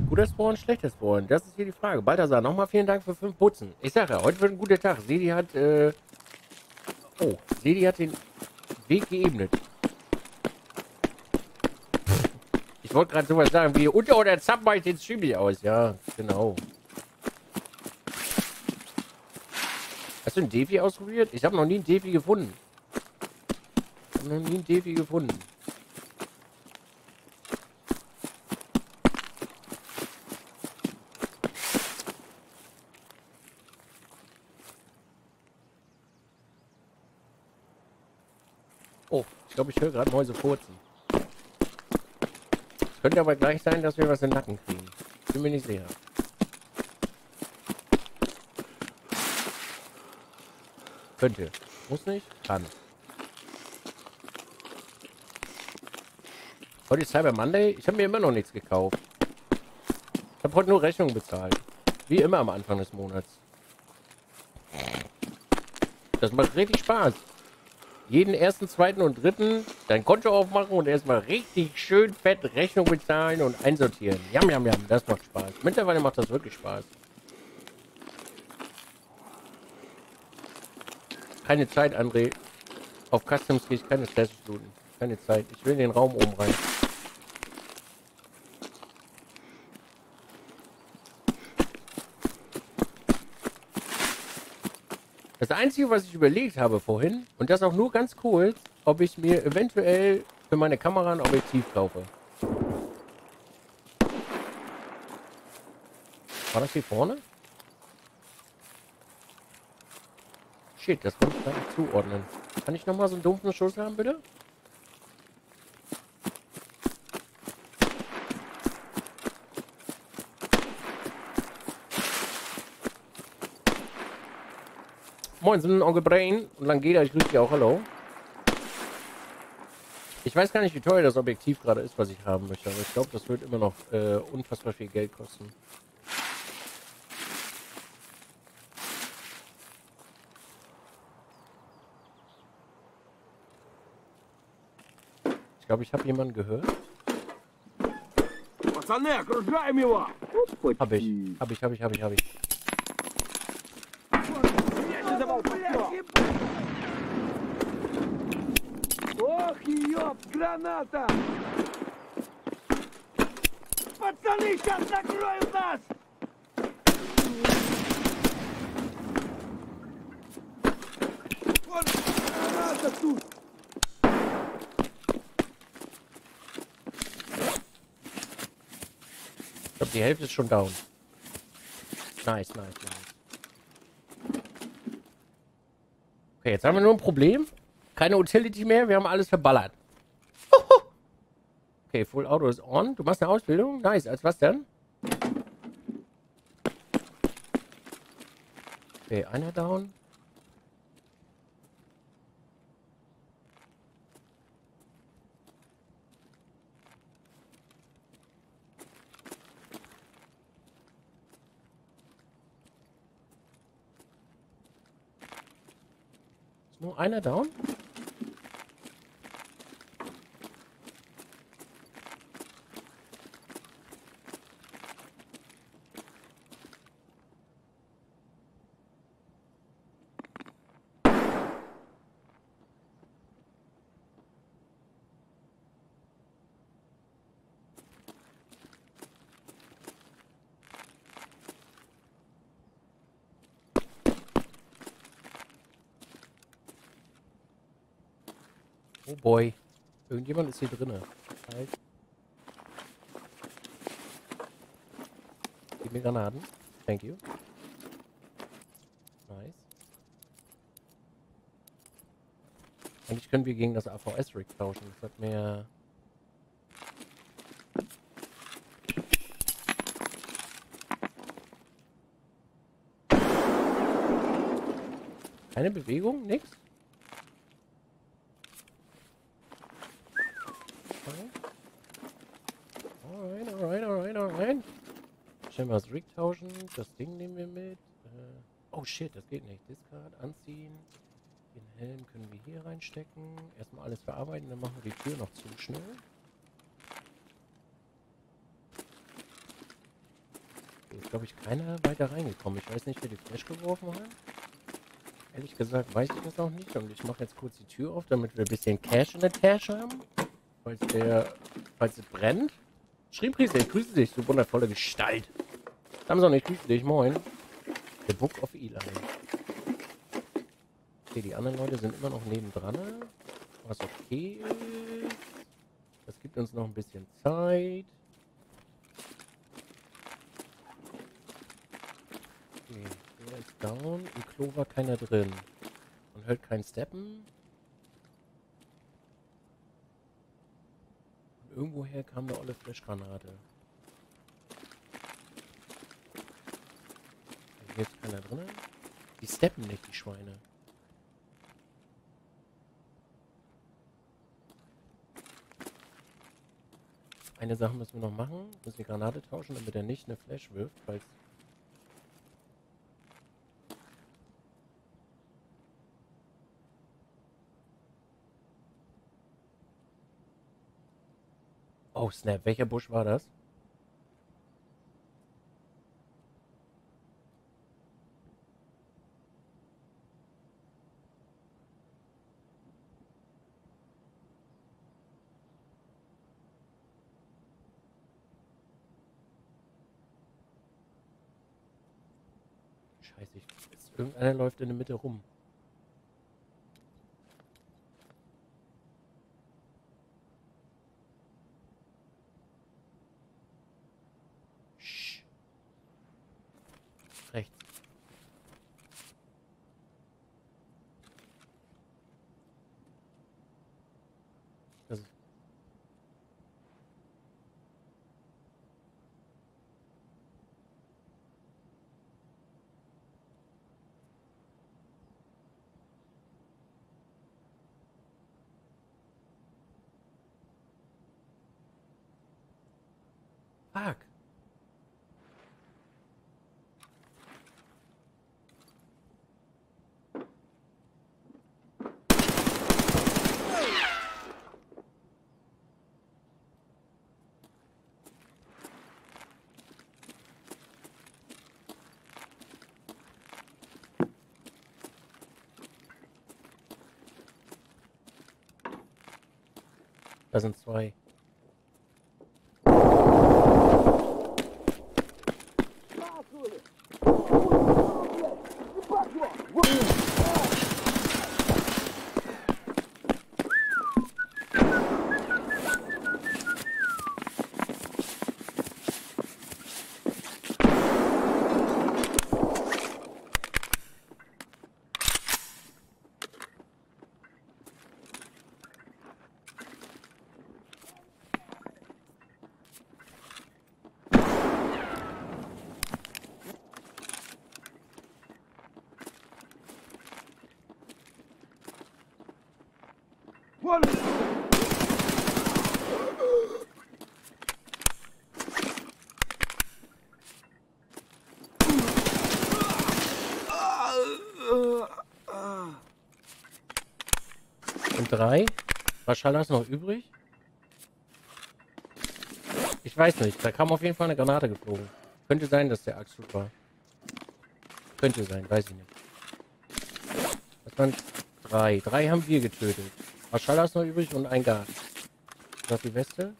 Guter Spawn, schlechter Spawn? Das ist hier die Frage. Balthasar, nochmal vielen Dank für 5 Putzen. Ich sage ja, heute wird ein guter Tag. Sedi hat, Sedi hat den Weg geebnet. Ich wollte gerade sowas sagen wie, unter oder Zapp mache ich den Stream nicht aus. Ja, genau. Hast du einen Defi ausprobiert? Ich habe noch nie einen Defi gefunden. Oh, ich glaube, ich höre gerade Mäuse furzen. Könnte aber gleich sein, dass wir was in den Nacken kriegen. Bin mir nicht sicher. Könnte. Muss nicht. Kann. Heute ist Cyber Monday. Ich habe mir immer noch nichts gekauft. Ich habe heute nur Rechnungen bezahlt. Wie immer am Anfang des Monats. Das macht richtig Spaß. Jeden ersten, zweiten und dritten dein Konto aufmachen und erstmal richtig schön fett Rechnung bezahlen und einsortieren. Jam, jam, jam. Das macht Spaß. Mittlerweile macht das wirklich Spaß. Keine Zeit, André. Auf Customs gehe ich keine Flash-Stunden. Keine Zeit. Ich will in den Raum oben rein. Das Einzige, was ich überlegt habe vorhin, und das auch nur ganz kurz, ob ich mir eventuell für meine Kamera ein Objektiv kaufe. War das hier vorne? Shit, das konnte ich gar nicht zuordnen. Kann ich nochmal so einen dumpfen Schuss haben, bitte? Moin, sind Onkel Brain und Langeda, ich grüße dich auch, hallo. Ich weiß gar nicht, wie teuer das Objektiv gerade ist, was ich haben möchte, aber ich glaube, das wird immer noch unfassbar viel Geld kosten. Ich glaube, ich habe jemanden gehört. Hab ich. Ох, ёб, граната! Пацаны, сейчас накроют нас! Вот граната тут! Ich glaube, die Hälfte ist schon down. Nice. Okay, jetzt haben wir nur ein Problem. Keine Utility mehr, wir haben alles verballert. Okay, Full Auto ist on. Du machst eine Ausbildung? Nice, als was denn? Okay, einer down. Ist nur einer down? Oh boy. Irgendjemand ist hier drinne. Halt. Gib mir Granaten. Thank you. Nice. Eigentlich können wir gegen das AVS-Rig tauschen. Das hat mehr... Keine Bewegung? Nix? Alright. Schnell mal das Rig tauschen. Das Ding nehmen wir mit. Oh shit, das geht nicht. Discard, anziehen. Den Helm können wir hier reinstecken. Erstmal alles verarbeiten, dann machen wir die Tür noch zu schnell. Hier ist, glaube ich, keiner weiter reingekommen. Ich weiß nicht, wer die Flash geworfen hat. Ehrlich gesagt weiß ich das noch nicht. Und ich mache jetzt kurz die Tür auf, damit wir ein bisschen Cash in der Tasche haben. Falls es brennt. Schriebrise, ich grüße dich, du wundervolle Gestalt. Samson, ich grüße dich, moin. The Book of Eli. Okay, die anderen Leute sind immer noch nebendran. Was okay ist. Das gibt uns noch ein bisschen Zeit. Okay, der ist down. Im Klo war keiner drin. Man hört kein Steppen. Und irgendwoher kam eine olle Flashgranate. Hier ist keiner drin. Die steppen nicht, die Schweine. Eine Sache müssen wir noch machen. Wir müssen die Granate tauschen, damit er nicht eine Flash wirft, falls... Oh, Snap. Welcher Busch war das? Scheiße, irgendeiner läuft in der Mitte rum. Sch. Rechts. Das ist... Fuck. Da sind zwei. Und drei? Was Schaller ist noch übrig? Ich weiß nicht. Da kam auf jeden Fall eine Granate geflogen. Könnte sein, dass der Axel war. Könnte sein, weiß ich nicht. Das waren drei. Drei haben wir getötet. Was Schaller ist noch übrig und ein Gas. Noch die Weste.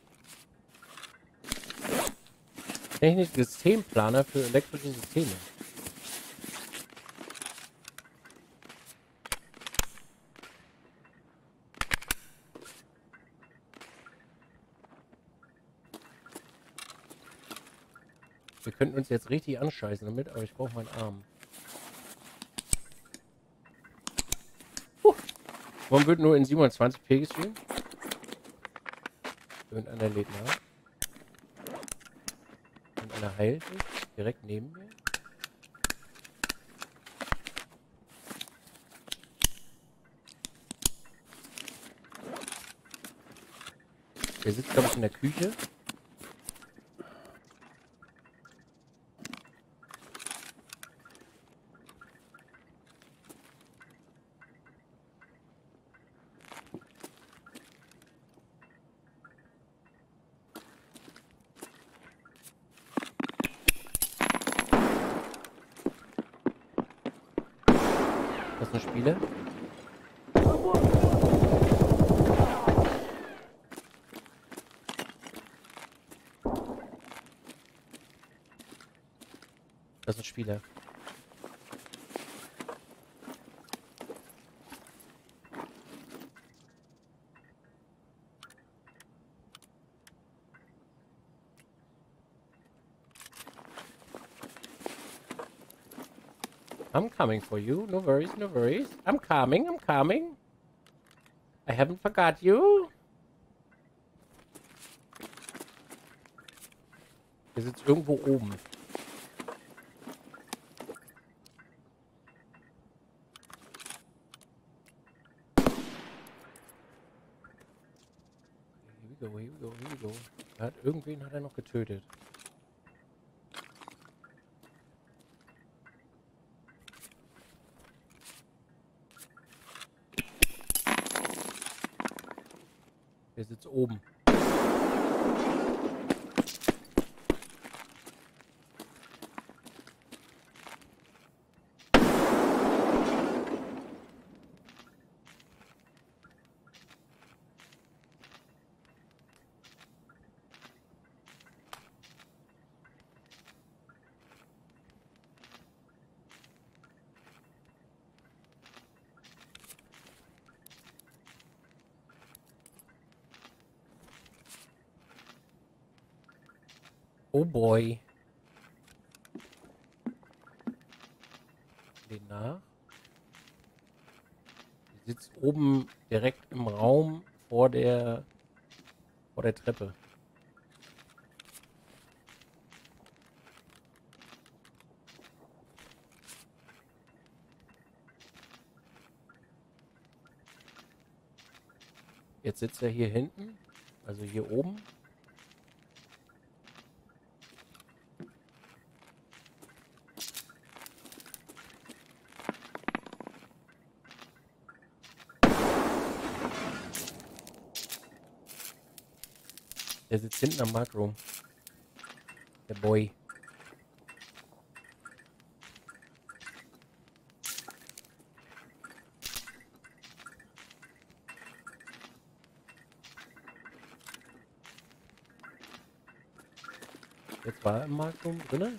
Technischer Systemplaner für elektrische Systeme. Wir könnten uns jetzt richtig anscheißen damit, aber ich brauche meinen Arm. Warum wird nur in 27p gestreamt? Irgendeiner lädt nach. Und einer heilt sich direkt neben mir. Der sitzt, glaube ich, in der Küche. ist ein Spieler. Das ist ein Spieler. I'm coming for you. No worries, no worries. I'm coming, I'm coming. I haven't forgot you. Der sitzt irgendwo oben. Here we go, here we go. Irgendwen hat er noch getötet. Der sitzt oben. Oh boy. Den nach. Die sitzt oben direkt im Raum vor der Treppe. Jetzt sitzt er hier hinten, also hier oben. Der sitzt hinten am Markroom. Der Boy. Jetzt war er im Markroom drinne.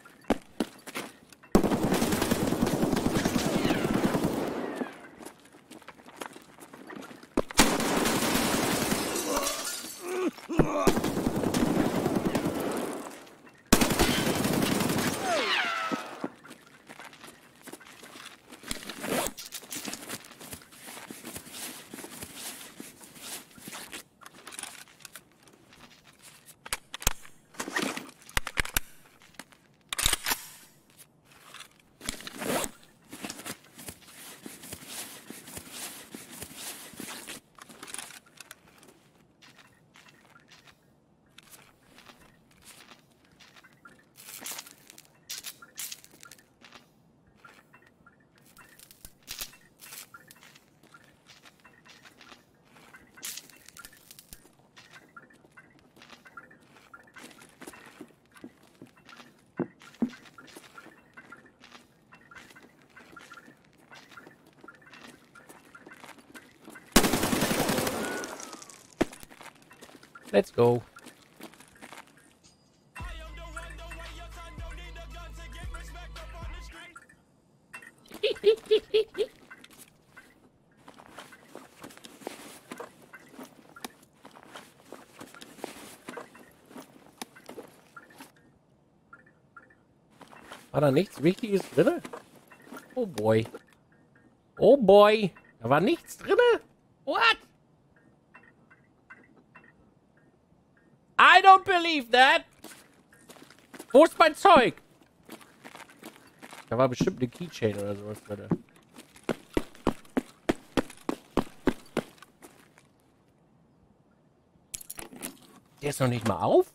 Let's go. War da nichts Wichtiges drin? Oh boy. Oh boy. Da war nichts drin? What? I don't believe that. Wo ist mein Zeug? Da war bestimmt eine Keychain oder sowas drin. Der ist noch nicht mal auf?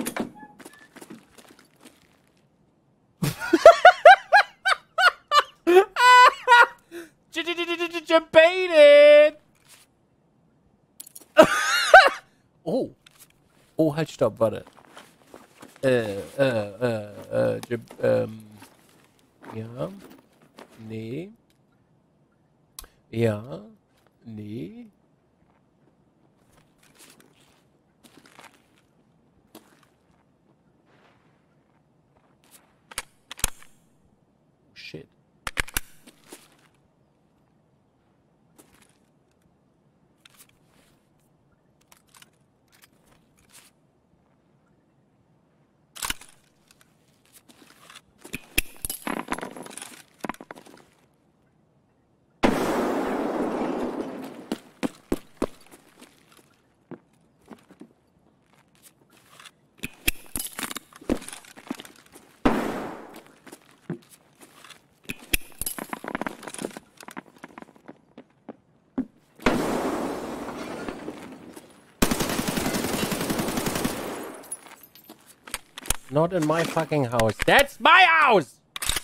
Baited! Oh. Oh, halt, stopp, warte. Ja. Nee. Ja. Nee. Shit. Not in my fucking house. That's my house!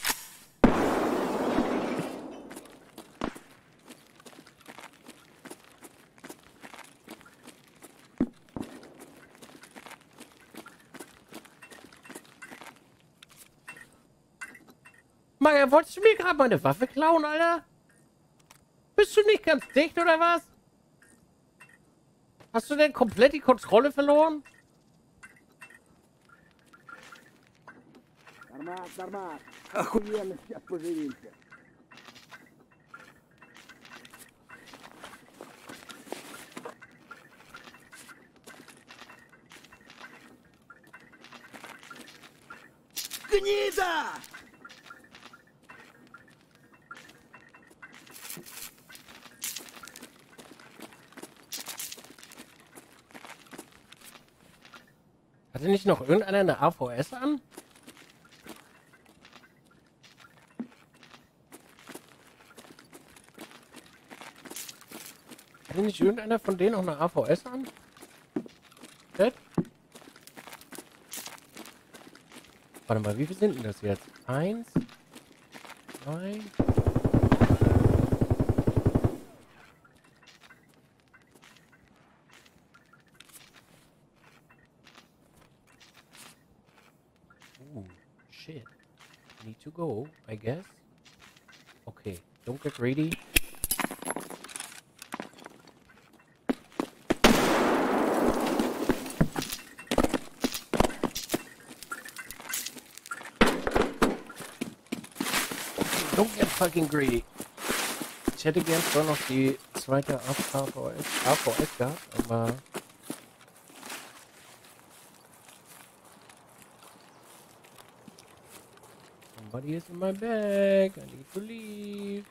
Maja, wolltest du mir gerade meine Waffe klauen, Alter? Bist du nicht ganz dicht, oder was? Hast du denn komplett die Kontrolle verloren? Нормально. Охуенно сейчас поживимся. Гнида! Hatte nicht noch irgendeiner eine AVS an? Hatte nicht irgendeiner von denen auch eine AVS an? Chat? Warte mal, wie viel sind denn das jetzt? 1, 2. Shit. Need to go, I guess. Okay, don't get greedy. Don't get fucking greedy. Ich hätte gern zwar noch die zweite AVS gehabt, aber... Somebody is in my bag. I need to leave.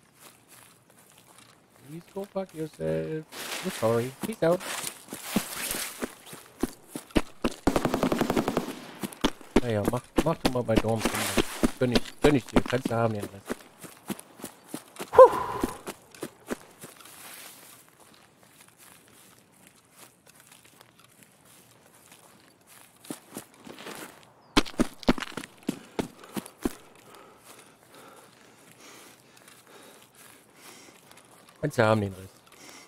Please go fuck yourself. I'm sorry. Peace out. Naja, mach du mal bei Dorm. Gönn ich dir. Kannst du haben, den Rest. Kannst du haben, den Rest.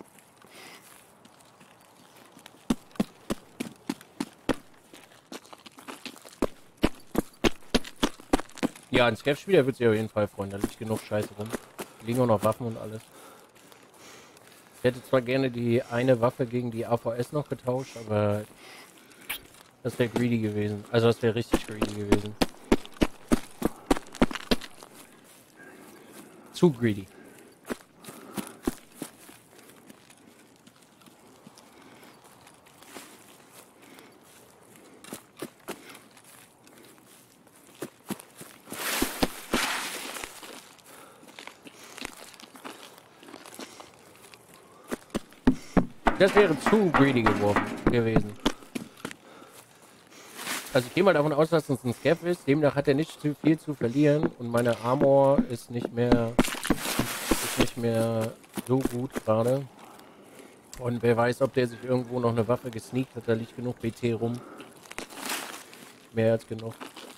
Ja, ein Scav-Spieler wird sich auf jeden Fall freuen. Da liegt genug Scheiße rum. Liegen auch noch Waffen und alles. Ich hätte zwar gerne die eine Waffe gegen die AVS noch getauscht, aber das wäre greedy gewesen. Also das wäre richtig greedy gewesen. Zu greedy. Das wäre zu greedy gewesen. Also ich gehe mal davon aus, dass es ein Scav ist. Demnach hat er nicht zu viel zu verlieren. Und meine Armor ist nicht mehr so gut gerade. Und wer weiß, ob der sich irgendwo noch eine Waffe gesneakt hat. Da liegt genug BT rum. Mehr als genug.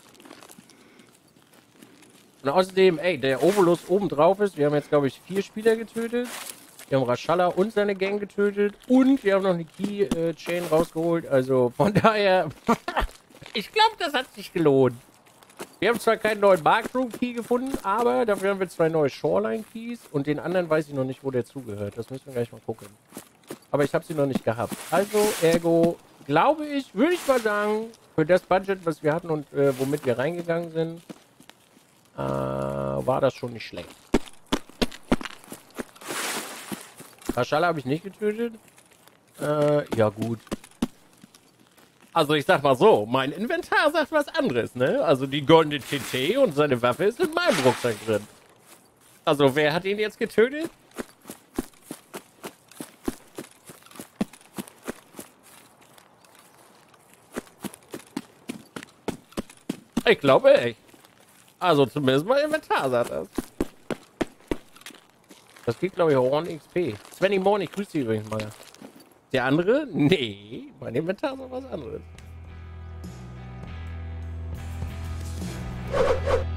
Und außerdem, ey, der Obolus oben drauf ist. Wir haben jetzt, glaube ich, 4 Spieler getötet. Wir haben Rashala und seine Gang getötet. Und wir haben noch eine Key-Chain rausgeholt. Also von daher, ich glaube, das hat sich gelohnt. Wir haben zwar keinen neuen Barkroom Key gefunden, aber dafür haben wir 2 neue Shoreline Keys und den anderen weiß ich noch nicht, wo der zugehört. Das müssen wir gleich mal gucken. Aber ich habe sie noch nicht gehabt. Also, ergo, glaube ich, würde ich mal sagen, für das Budget, was wir hatten und womit wir reingegangen sind, war das schon nicht schlecht. Raschalle habe ich nicht getötet. Ja gut. Also ich sag mal so, mein Inventar sagt was anderes, ne? Also die goldene TT und seine Waffe ist in meinem Rucksack drin. Also wer hat ihn jetzt getötet? Ich glaube echt. Also zumindest mein Inventar sagt das. Das geht glaube ich auch an XP. Svenny Morn, ich grüße dich übrigens mal. Der andere? Nee, mein Inventar ist was anderes.